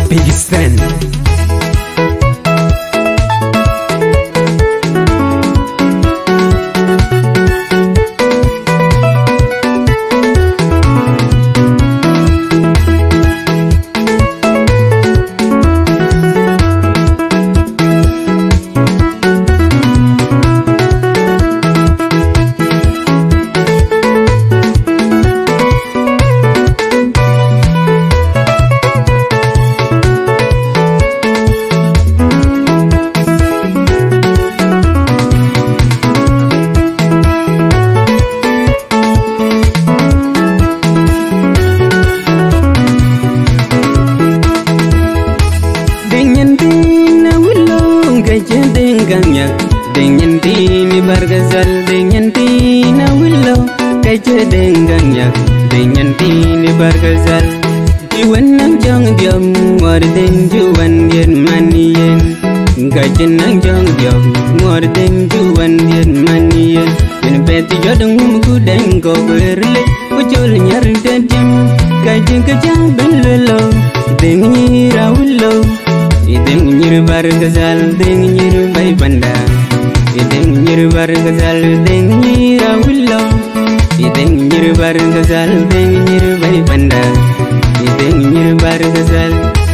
biggest fan. Dengan dini bargazal dengan dina willow kaje dengan yak dengan dini bargazal iwan nang jang diam war den juwan yen maniyen kaje nang jang diam war den juwan yen maniyen yen beti jodong mugu den go berle ujul nyar dedem kaje kaje bello dengan rawlo ideng nyir bargazal dengan nyir bay banda ideng nyir bargazal deng nyira willow ideng nyir bargazal deng nyir bay banda ideng nyir bargazal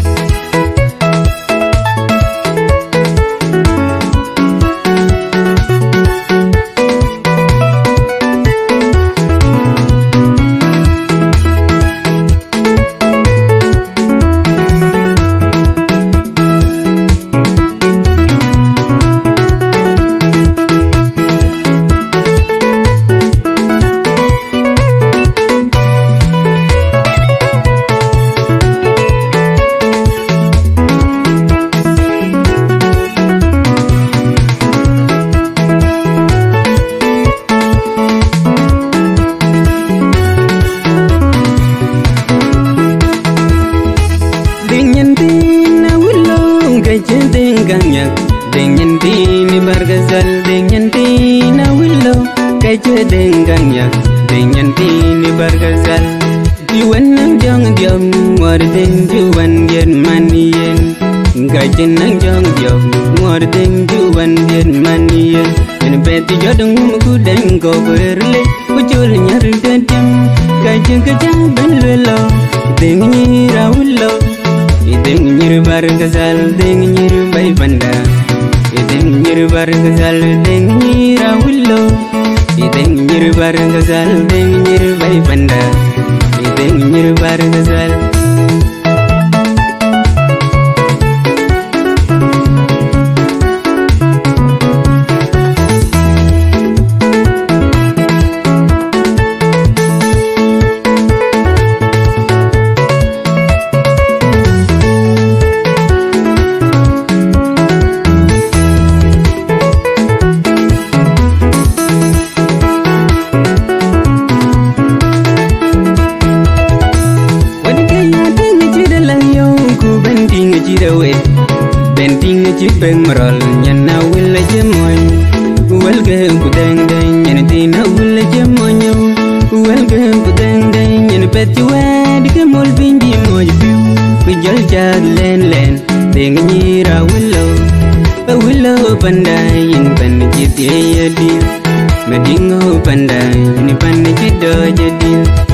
dengan dini bargazal dengan dina willow kaje dengan yak dengan dini bargazal iwan nang jang diam war den juwan yen maniyen kaje nang jang diam war den juwan yen maniyen yen beti jodong mugu den go berle ujul nyar dedem kaje kaje bello dengan nyira willow ideng nyir bargazal dengan nyir bay banda ideng nyir bargazal deng nyira willow ideng nyir bargazal deng nyir bay banda ideng nyir bargazal benting jibeng merol nyana willa jemoy welge kudeng deng nyana tina willa jemonyo welge kudeng deng nyana peti wed ke mol bindi moy biu bijal jag len len deng nyira willow pandai in pan jiti yadi medingo pandai ni pan jido jadi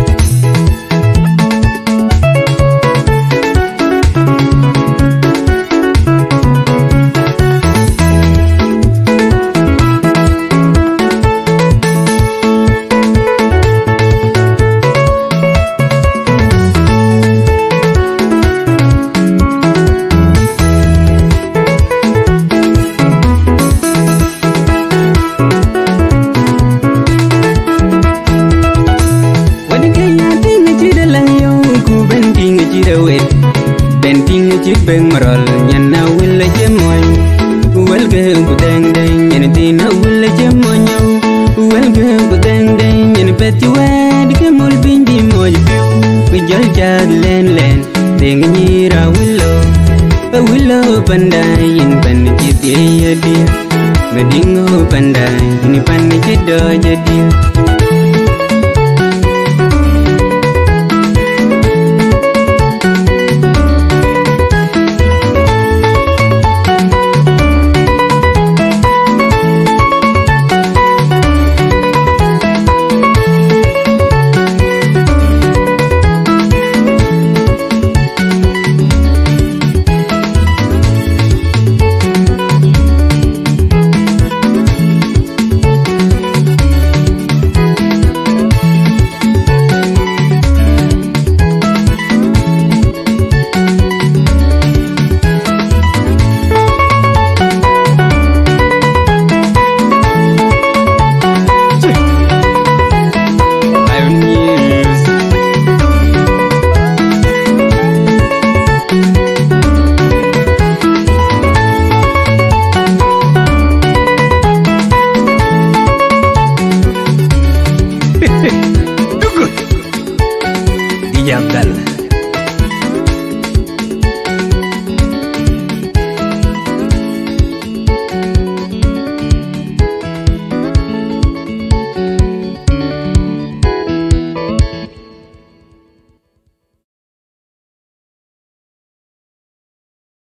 benting jibeng merol nyana willa jemoy welge kudeng deng nyana tina willa jemonyo welge kudeng deng nyana peti wed ke mol bindi moy biu bijal jag len len deng nyira willow pandai in pan jiti yadi medingo pandai ni pan jido jadi